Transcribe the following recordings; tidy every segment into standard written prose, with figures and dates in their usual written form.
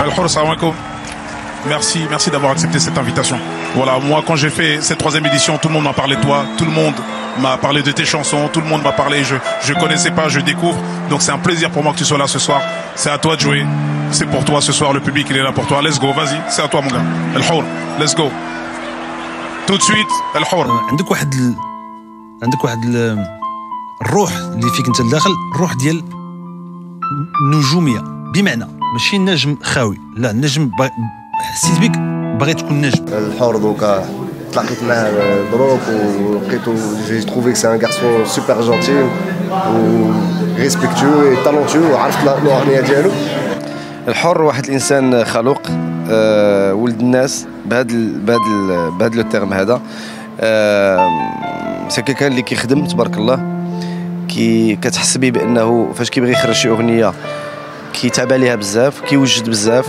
Al-Hor, salam alaikum. Merci d'avoir accepté cette invitation. Voilà, moi quand j'ai fait cette 3e édition, tout le monde m'a parlé de toi, tout le monde m'a parlé de tes chansons, tout le monde m'a parlé, je connaissais pas, je découvre. Donc c'est un plaisir pour moi que tu sois là ce soir. C'est à toi de jouer. C'est pour toi ce soir, le public il est là pour toi. Let's go, vas-y, c'est à toi mon gars. Al-Hor, let's go. Tout de suite, Al-Hor. عندك واحد الروح اللي فيك انت الداخل، الروح ديال النجوميه، بمعنى ماشي نجم خاوي، لا نجم حسيت بك باغي تكون نجم. الحر دوكا تلاقيت معاه دروك ولقيتو جي تروفي سي ان غارسون سوبر جونتي و ريسبكتو اي تالونتو وعرفت الاغنيه ديالو. الحر واحد الانسان خلوق، ولد الناس بهذا لو تيرم هذا. سي كان اللي كيخدم تبارك الله، كتحس به بانه فاش كيبغي يخرج شي اغنيه كيتعب عليها بزاف، كيوجد بزاف،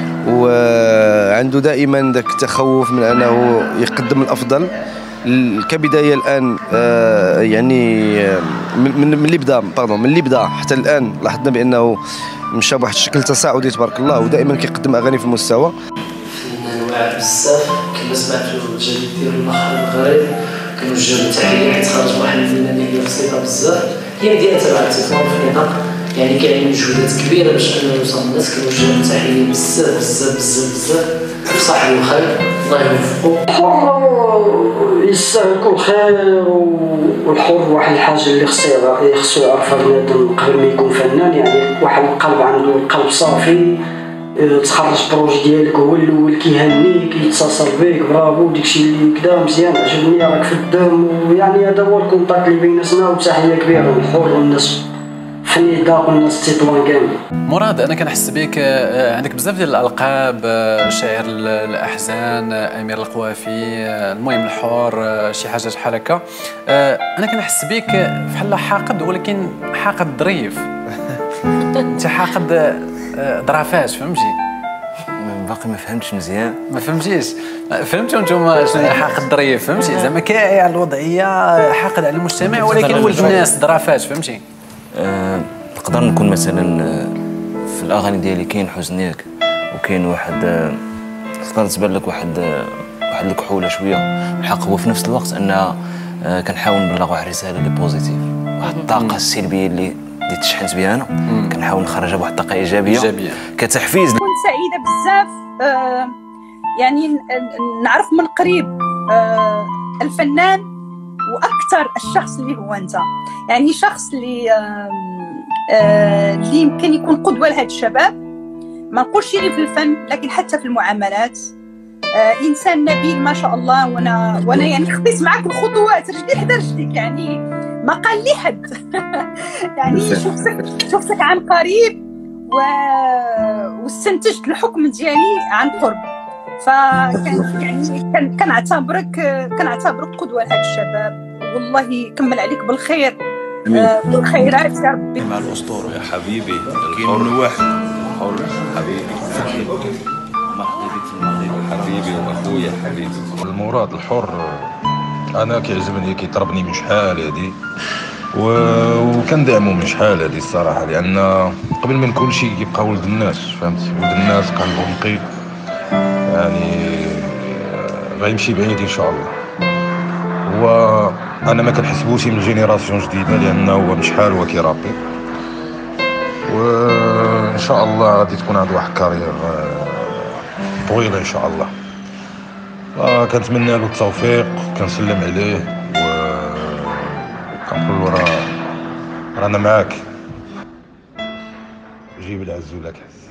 وعنده دائما ذاك التخوف من انه يقدم الافضل. كبدايه الان يعني من اللي بدا حتى الان لاحظنا بانه مشى بواحد الشكل تصاعدي تبارك الله، ودائما كيقدم اغاني في المستوى. واعر بزاف كما سمعتوا الجديد ديالو المغرب، كنوجه له تحيه حيت خرج واحد الفنانه اللي بسيطه بزاف، هي مدينه تبع التطوان في النطاق، يعني كاين مجهودات كبيره باش انه يوصل للناس. كنوجه له تحيه بزاف بزاف بزاف بزاف، وصاحبي الخير الله يوفقو. الحر يستاهل كل خير، والحر واحد الحاجه اللي خصو يعرفها بنادم قبل ما يكون فنان، يعني واحد القلب عنده القلب صافي، تخرج بروج ديالك هو الاول كيهنيك يتصل بك برافو داكشي اللي كدا مزيان عجبني راك في الدم، ويعني هذا هو الكونتاكت اللي بيناتنا. وتحيه كبيره للحر والناس فنيدة والناس تطوان كامل. مراد، انا كنحس بك عندك بزاف ديال الالقاب، شاعر الاحزان، امير القوافي، المهم الحور، شي حاجه بحال هكا. انا كنحس بك بحال حاقد، ولكن حاقد ظريف. انت حاقد ظرافات، فهمتي؟ باقي ما فهمتش مزيان. ما فهمتيش؟ فهمتوا نتوما شنو هي حاقد ظريف؟ فهمتي؟ زعما كاع الوضعيه حاقد على المجتمع، ولكن ولد الناس ظرافات، فهمتي؟ نقدر نكون مثلا في الاغاني ديالي كاين حزن ياك، وكاين واحد تقدر تبان لك واحد الكحوله شويه، الحق هو في نفس الوقت ان كنحاول نبلغ واحد الرساله اللي بوزيتيف، واحد الطاقه السلبيه اللي تشحنت بها انا، كنحاول نخرجها بواحد الطاقه ايجابيه كتحفيز. كنت سعيده بزاف، يعني نعرف من قريب الفنان، واكثر الشخص اللي هو انت، يعني شخص اللي يمكن يكون قدوه لهاد الشباب، ما نقولش غير في الفن لكن حتى في المعاملات. انسان نبيل ما شاء الله، وانا يعني خطيت معك الخطوات رجلي حدا رجليك، يعني ما قال لي حد. يعني شفتك عن قريب واستنتجت الحكم ديالي عن قرب، فكان كنعتبرك قدوه لهاد الشباب، والله يكمل عليك بالخير والخيرات يا ربي. مع الاسطوره يا حبيبي، الحر واحد، الحر حبيبي، مرحبا بك في المغرب حبيبي واخويا حبيبي. المراد الحر انا كيعجبني، كيطربني من شحال هادي، وكندعمو من شحال هادي الصراحه، لان قبل من كل شيء كيبقى ولد الناس، فهمتي؟ ولد الناس قلبه نقي، يعني غيمشي بعيد ان شاء الله. هو انا ما كنحسبوش من جينيراسيون جديده، لانه هو من شحال هو كيرابي، وان شاء الله غادي تكون عنده واحد كارير طويله ان شاء الله. كنتمنى له التوفيق، كنسلم عليه، وكنقول له رانا معاك، جيب العز ولا كحز.